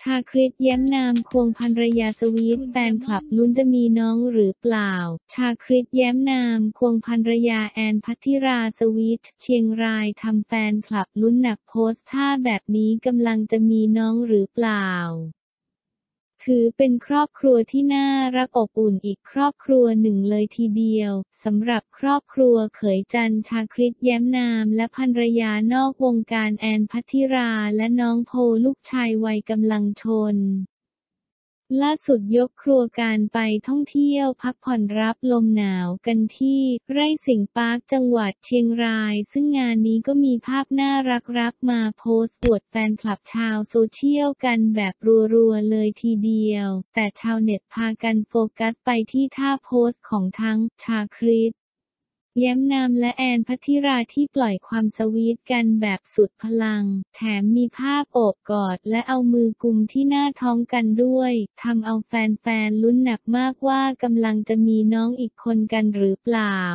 ชาคริต แย้มนามควงภรรยาสวีทแฟนคลับลุ้นจะมีน้องหรือเปล่า ชาคริต แย้มนามควงภรรยาแอนพัทธิราสวีทเชียงรายทำแฟนคลับลุ้นหนักโพสต์ท่าแบบนี้กำลังจะมีน้องหรือเปล่า ถือเป็นครอบครัวที่น่ารักอบอุ่นอีกครอบครัวหนึ่งเลยทีเดียวสำหรับครอบครัวเขยจันทร์ชาคริต แย้มนามและภรรยานอกวงการแอนพัทธิราและน้องโพลูกชายวัยกำลังชนล่าสุดยกครัวการไปท่องเที่ยวพักผ่อนรับลมหนาวกันที่ไร่สิงห์ปาร์คจังหวัดเชียงรายซึ่งงานนี้ก็มีภาพน่ารักมาโพสต์อวดแฟนคลับชาวโซเชียลกันแบบรัวๆเลยทีเดียวแต่ชาวเน็ตพากันโฟกัสไปที่ท่าโพสต์ของทั้งชาคริต แย้มนามและแอนพัทธิราที่ปล่อยความสวีทกันแบบสุดพลังแถมมีภาพโอบกอดและเอามือกุมที่หน้าท้องกันด้วยทำเอาแฟนๆลุ้นหนักมากว่ากำลังจะมีน้องอีกคนกันหรือเปล่า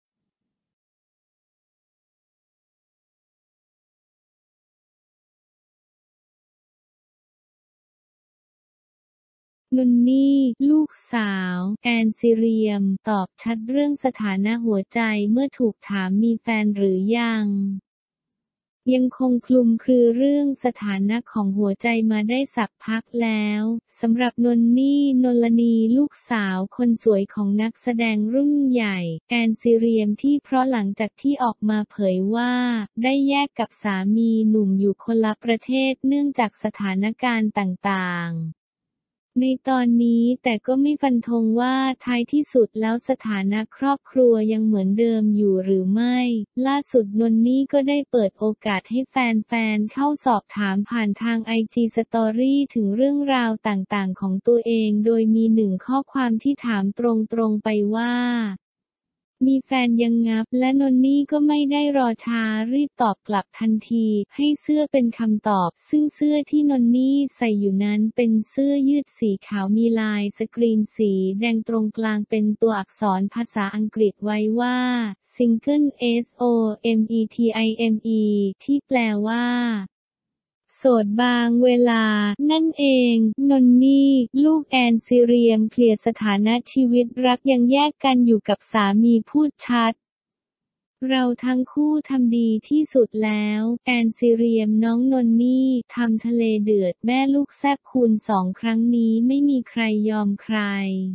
นุนนี่ลูกสาวแอนซิเรียมตอบชัดเรื่องสถานะหัวใจเมื่อถูกถามมีแฟนหรือยังคงคลุมเครือเรื่องสถานะของหัวใจมาได้สักพักแล้วสำหรับนนนี่นลนีลูกสาวคนสวยของนักแสดงรุ่นใหญ่แอนซิเรียมที่เพราะหลังจากที่ออกมาเผยว่าได้แยกกับสามีหนุ่มอยู่คนละประเทศเนื่องจากสถานการณ์ต่างๆในตอนนี้แต่ก็ไม่ฟันธงว่าท้ายที่สุดแล้วสถานะครอบครัวยังเหมือนเดิมอยู่หรือไม่ล่าสุดนนนี่ก็ได้เปิดโอกาสให้แฟนๆเข้าสอบถามผ่านทาง IG Story ถึงเรื่องราวต่างๆของตัวเองโดยมีหนึ่งข้อความที่ถามตรงๆไปว่ามีแฟนยังงับและนนนี่ก็ไม่ได้รอช้ารีบตอบกลับทันทีให้เสื้อเป็นคำตอบซึ่งเสื้อที่นนนี่ใส่อยู่นั้นเป็นเสื้อยืดสีขาวมีลายสกรีนสีแดงตรงกลางเป็นตัวอักษรภาษาอังกฤษไว้ว่า Single SOMETIME ที่แปลว่าโสดบางเวลานั่นเองนนนี่ลูกแอนซิเรียมเคลียร์สถานะชีวิตรักยังแยกกันอยู่กับสามีพูดชัดเราทั้งคู่ทำดีที่สุดแล้วแอนซิเรียมน้องนนนี่ทำทะเลเดือดแม่ลูกแซ่บคูณ2ครั้งนี้ไม่มีใครยอมใคร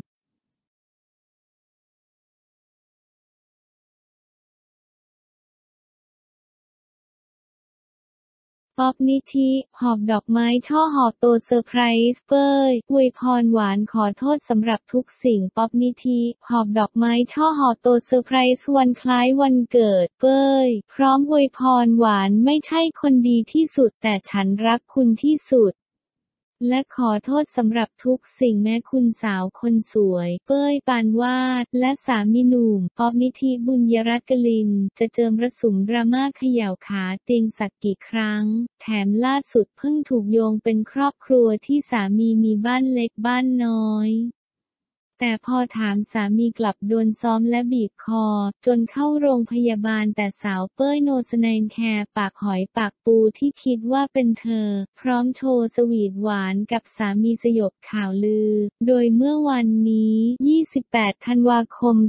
ป๊อบนิธิหอบดอกไม้ช่อหอโตเซอร์ไพรส์เป้ยอวยพรหวานขอโทษสำหรับทุกสิ่งป๊อบนิธิหอบดอกไม้ช่อหอโตเซอร์ไพรส์วันคล้ายวันเกิดเป้ยพร้อมอวยพรหวานไม่ใช่คนดีที่สุดแต่ฉันรักคุณที่สุดและขอโทษสำหรับทุกสิ่งแม้คุณสาวคนสวยเป้ยปานวาดและสามีหนุ่มป๊อบนิธิบุญยรัตน์กลินจะเจอมรสุมดราม่าเขย่าขาเตียงสักกี่ครั้งแถมล่าสุดเพิ่งถูกโยงเป็นครอบครัวที่สามีมีบ้านเล็กบ้านน้อยแต่พอถามสามีกลับโดนซ้อมและบีบคอจนเข้าโรงพยาบาลแต่สาวเป้ยโนสแนนแคร์ปากหอยปากปูที่คิดว่าเป็นเธอพร้อมโชว์สวีทหวานกับสามีสยบข่าวลือโดยเมื่อวันนี้ 28 ธันวาคม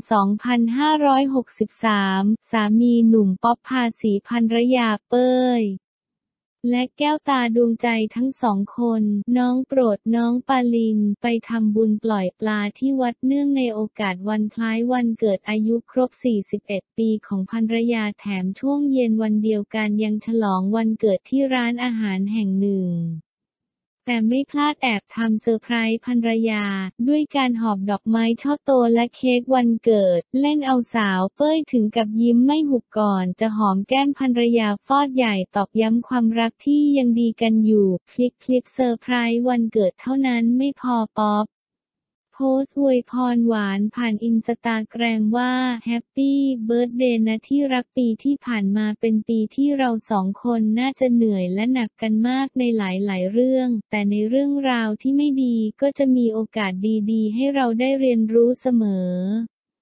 2563 สามีหนุ่มป๊อปภาสีภรรยาเป้ยและแก้วตาดวงใจทั้งสองคนน้องโปรดน้องปาลินไปทำบุญปล่อยปลาที่วัดเนื่องในโอกาสวันคล้ายวันเกิดอายุครบ 41 ปีของภรรยาแถมช่วงเย็นวันเดียวกันยังฉลองวันเกิดที่ร้านอาหารแห่งหนึ่งแต่ไม่พลาดแอบทำเซอร์ไพรส์ภรรยาด้วยการหอบดอกไม้ช่อโตและเค้กวันเกิดเล่นเอาสาวเป้ยถึงกับยิ้มไม่หุบก่อนจะหอมแก้มภรรยาฟอดใหญ่ตอกย้ำความรักที่ยังดีกันอยู่คลิปเซอร์ไพรส์วันเกิดเท่านั้นไม่พอป๊อปโพสต์อวยพรหวานผ่านอินสตาแกรมว่าแฮปปี้เบิร์ธเดย์นะที่รักปีที่ผ่านมาเป็นปีที่เราสองคนน่าจะเหนื่อยและหนักกันมากในหลายๆเรื่องแต่ในเรื่องราวที่ไม่ดีก็จะมีโอกาสดีๆให้เราได้เรียนรู้เสมอ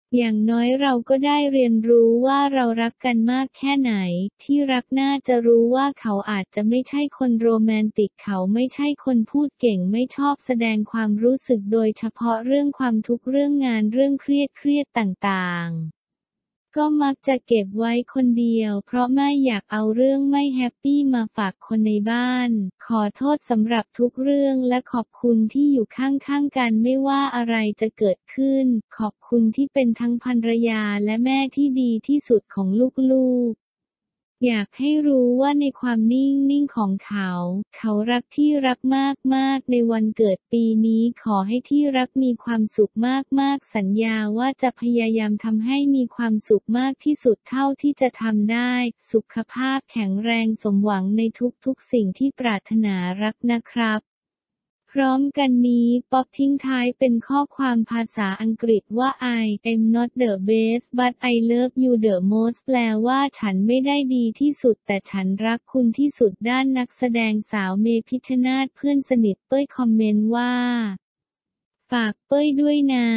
อย่างน้อยเราก็ได้เรียนรู้ว่าเรารักกันมากแค่ไหน ที่รักน่าจะรู้ว่าเขาอาจจะไม่ใช่คนโรแมนติกเขาไม่ใช่คนพูดเก่งไม่ชอบแสดงความรู้สึกโดยเฉพาะเรื่องความทุกข์เรื่องงานเรื่องเครียดต่างๆก็มักจะเก็บไว้คนเดียวเพราะไม่อยากเอาเรื่องไม่แฮปปี้มาฝากคนในบ้านขอโทษสำหรับทุกเรื่องและขอบคุณที่อยู่ข้างๆกันไม่ว่าอะไรจะเกิดขึ้นขอบคุณที่เป็นทั้งภรรยาและแม่ที่ดีที่สุดของลูกๆอยากให้รู้ว่าในความนิ่งของเขารักที่รักมากๆในวันเกิดปีนี้ขอให้ที่รักมีความสุขมากๆสัญญาว่าจะพยายามทำให้มีความสุขมากที่สุดเท่าที่จะทำได้สุขภาพแข็งแรงสมหวังในทุกๆสิ่งที่ปรารถนารักนะครับพร้อมกันนี้ป๊อบทิ้งท้ายเป็นข้อความภาษาอังกฤษว่า I'm not the best but I love you the most แปลว่าฉันไม่ได้ดีที่สุดแต่ฉันรักคุณที่สุดด้านนักแสดงสาวเมพิชชนาธิ์เพื่อนสนิทเป้ยคอมเมนต์ว่าฝากเป้ยด้วยนะ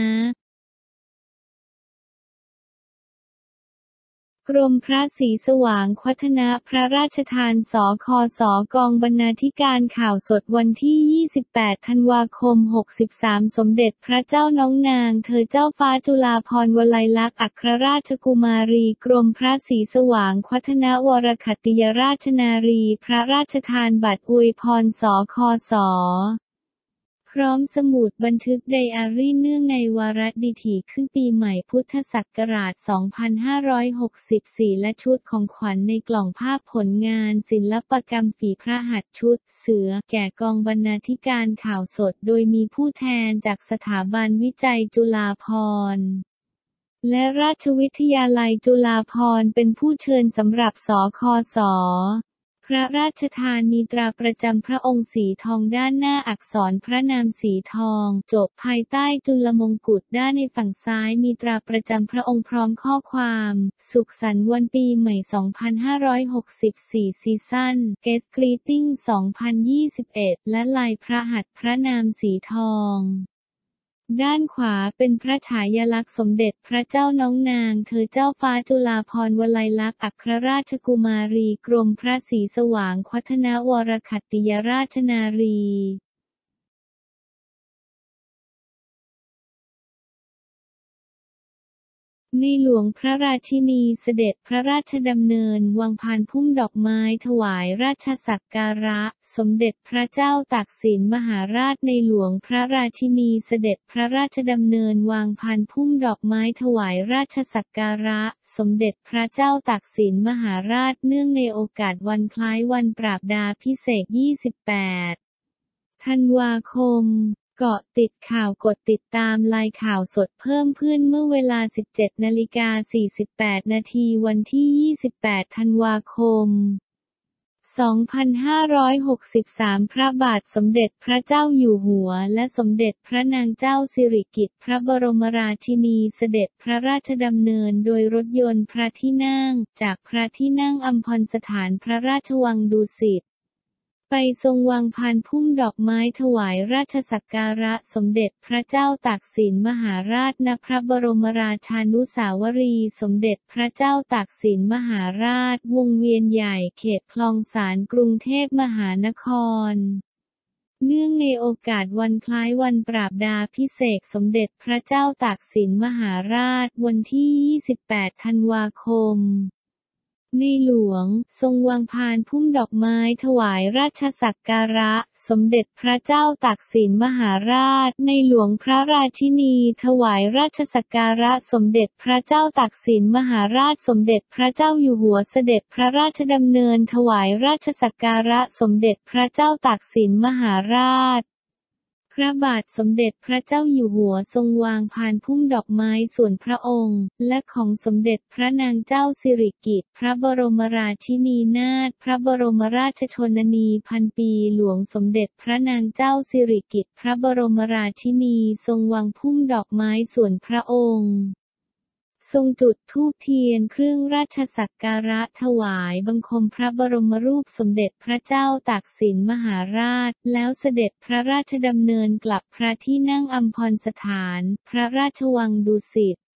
กรมพระศรีสว่างวัฒนะพระราชทานสคสกองบรรณาธิการข่าวสดวันที่ 28 ธันวาคม 63 สมเด็จพระเจ้าน้องนางเธอเจ้าฟ้าจุฬาภรณ์วลัยลักษณ์อัครราชกุมารีกรมพระศรีสว่างวัฒนะวรคัตติยราชนารีพระราชทานบัตรอวยพรสคสพร้อมสมุดบันทึกไดอารี่เนื่องในวาระดิถีขึ้นปีใหม่พุทธศักราช 2564 และชุดของขวัญในกล่องภาพผลงานศิลปกรรมฝีพระหัตถ์ชุดเสือแก่กองบรรณาธิการข่าวสดโดยมีผู้แทนจากสถาบันวิจัยจุฬาภรณ์และราชวิทยาลัยจุฬาภรณ์เป็นผู้เชิญสำหรับสคสพระราชทานมีตราประจำพระองค์สีทองด้านหน้าอักษรพระนามสีทองจบภายใต้จุลมงกุฎด้านในฝั่งซ้ายมีตราประจำพระองค์พร้อมข้อความสุขสันต์วันปีใหม่ 2564 ซีซั่น Get Greeting 2021 และลายพระหัตถ์พระนามสีทองด้านขวาเป็นพระฉายาลักษณ์สมเด็จพระเจ้าน้องนางเธอเจ้าฟ้าจุฬาภรณ์วลัยลักษณ์อัครราชกุมารีกรมพระศรีสว่างวัฒนะวรคัตติยราชนารีในหลวงพระราชินีเสด็จพระราชดำเนินวางพานพุ่มดอกไม้ถวายราชสักการะสมเด็จพระเจ้าตากสินมหาราชในหลวงพระราชินีเสด็จพระราชดำเนินวางพานพุ่มดอกไม้ถวายราชสักการะสมเด็จพระเจ้าตากสินมหาราชเนื่องในโอกาสวันคล้ายวันปราบดาภิเษก 28 ธันวาคมเกาะติดข่าวกดติดตามไลน์ข่าวสดเพิ่มขึ้นเมื่อเวลา 17:48 นาทีวันที่ 28 ธันวาคม 2563 พระบาทสมเด็จพระเจ้าอยู่หัวและสมเด็จพระนางเจ้าสิริกิติ์พระบรมราชินีเสด็จพระราชดำเนินโดยรถยนต์พระที่นั่งจากพระที่นั่งอัมพรสถานพระราชวังดุสิตไปทรงวางพานพุ่มดอกไม้ถวายราชสักการะสมเด็จพระเจ้าตากสินมหาราชณพระบรมราชานุสาวรีย์สมเด็จพระเจ้าตากสินมหาราชวงเวียนใหญ่เขตคลองสานกรุงเทพมหานครเนื่องในโอกาสวันคล้ายวันปราบดาภิเษกสมเด็จพระเจ้าตากสินมหาราชวันที่ 28 ธันวาคมในหลวงทรงวางพานพุ่มดอกไม้ถวายราชสักการะสมเด็จพระเจ้าตากสินมหาราชในหลวงพระราชินีถวายราชสักการะสมเด็จพระเจ้าตากสินมหาราชสมเด็จพระเจ้าอยู่หัวเสด็จพระราชดำเนินถวายราชสักการะสมเด็จพระเจ้าตากสินมหาราชพระบาทสมเด็จพระเจ้าอยู่หัวทรงวางพานพุ่มดอกไม้ส่วนพระองค์และของสมเด็จพระนางเจ้าสิริกิติ์พระบรมราชินีนาถพระบรมราชชนนีพันปีหลวงสมเด็จพระนางเจ้าสิริกิติ์พระบรมราชินีทรงวางพุ่มดอกไม้ส่วนพระองค์ทรงจุดธูปเทียนเครื่องราชสักการะถวายบังคมพระบรมรูปสมเด็จพระเจ้าตากสินมหาราชแล้วเสด็จพระราชดำเนินกลับพระที่นั่งอัมพรสถานพระราชวังดุสิต